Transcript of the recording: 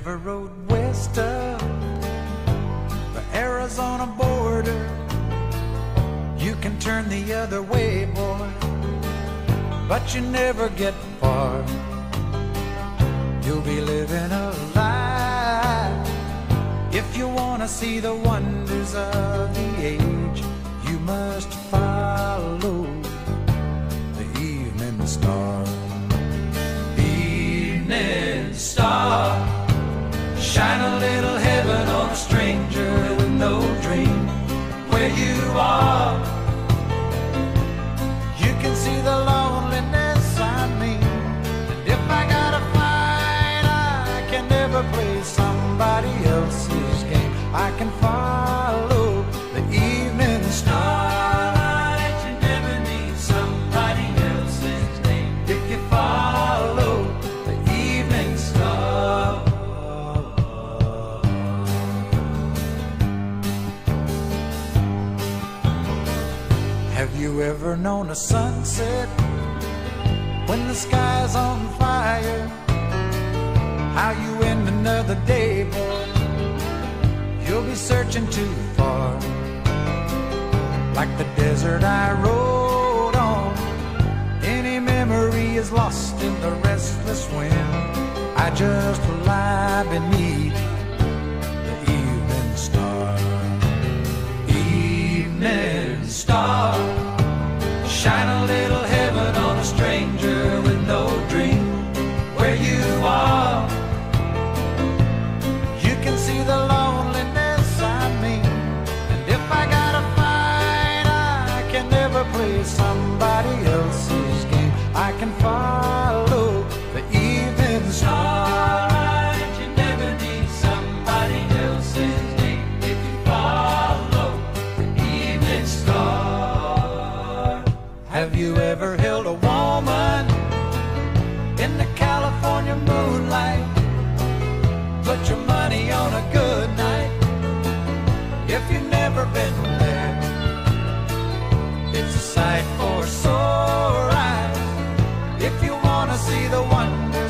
ever rode west of the Arizona border? You can turn the other way, boy, but you never get far. You'll be living a lie. If you want to see the wonders of the age, you must follow the evening star. Evening star, shine a little heaven on a stranger with no dream where you are. You can see the loneliness I mean, and if I gotta fight, I can never play somebody else's game. I can follow the evening star. You never need somebody else's name if you follow the evening star. Have you ever known a sunset when the sky's on fire? How you end another day, boy? You'll be searching too far. Like the desert I rode on, any memory is lost in the restless wind. I just lie beneath the evening star. Evening star, shine a little heaven on a stranger with no dream where you are. You can see the loneliness I mean, and if I gotta fight, I can never play somebody else's game. I can follow the evening star. You never need somebody else's name if you follow the evening star. Have you ever held a woman in the California moonlight? Put your money on a good night. If you've never been there, it's a sight for sore eyes. If you wanna see the wonder